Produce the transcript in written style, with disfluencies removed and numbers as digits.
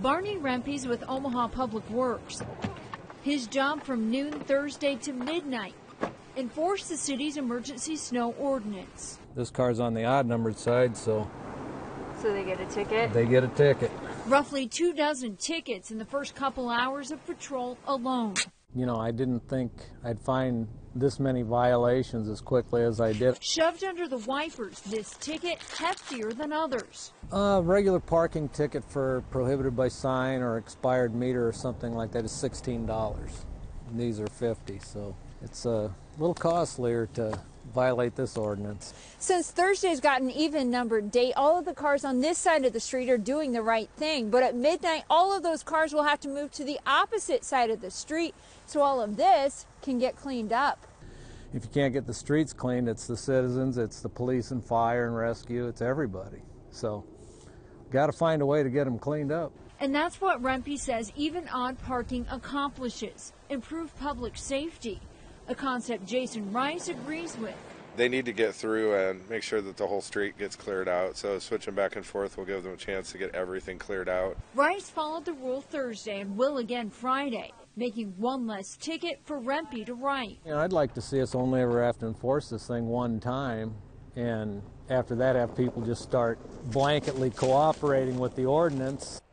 Barney Rempe's with Omaha Public Works. His job from noon Thursday to midnight: enforce the city's emergency snow ordinance. This car's on the odd-numbered side, so they get a ticket? They get a ticket. Roughly 24 tickets in the first couple hours of patrol alone. You know, I didn't think I'd find this many violations as quickly as I did. Shoved under the wipers, this ticket heftier than others. Regular parking ticket for prohibited by sign or expired meter or something like that is $16. And these are $50, so it's a little costlier to violate this ordinance. Since Thursday's got an even-numbered date, all of the cars on this side of the street are doing the right thing. But at midnight, all of those cars will have to move to the opposite side of the street, so all of this can get cleaned up. If you can't get the streets cleaned, it's the citizens, it's the police and fire and rescue, it's everybody. So, got to find a way to get them cleaned up. And that's what Rempe says even odd parking accomplishes: improve public safety, a concept Jason Rice agrees with. They need to get through and make sure that the whole street gets cleared out, so switching back and forth will give them a chance to get everything cleared out. Rice followed the rule Thursday and will again Friday, making one less ticket for Rempe to write. You know, I'd like to see us only ever have to enforce this thing one time, and after that have people just start blanketly cooperating with the ordinance.